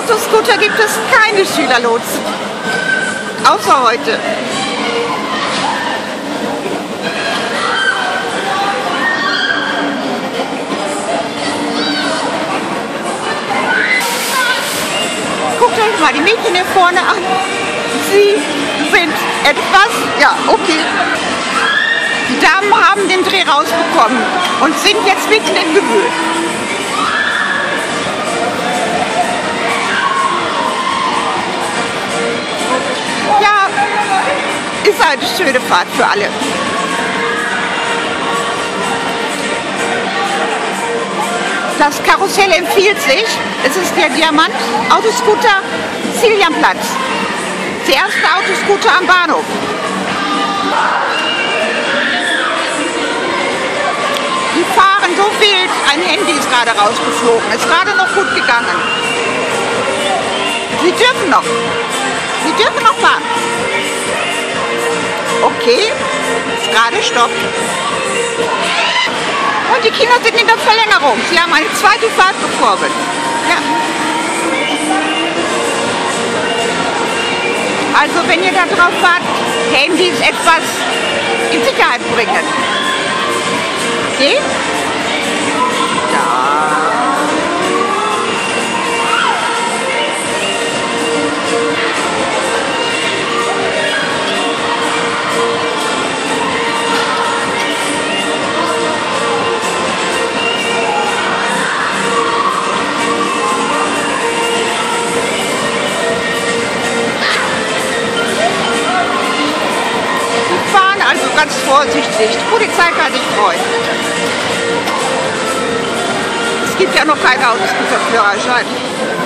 Autoscooter gibt es keine Schülerlotsen. Außer heute. Guckt euch mal die Mädchen hier vorne an. Sie sind etwas, ja, okay. Die Damen haben den Dreh rausbekommen und sind jetzt mitten im Gewühl. Ja, ist eine schöne Fahrt für alle. Das Karussell empfiehlt sich. Es ist der Diamant Autoscooter Zilianplatz. Der erste Autoscooter am Bahnhof. Die fahren so wild. Ein Handy ist gerade rausgeflogen. Ist gerade noch gut gegangen. Sie dürfen noch. Sie dürfen noch fahren. Okay. Ist gerade Stopp. Und die Kinder sind in der Verlängerung. Sie haben eine zweite Fahrt bekommen. Ja. Also wenn ihr da drauf fahrt, Handys etwas in Sicherheit bringen. Okay? Ja. Also ganz vorsichtig. Die Polizei kann sich freuen. Es gibt ja noch keinen Autoscooter-Führerschein.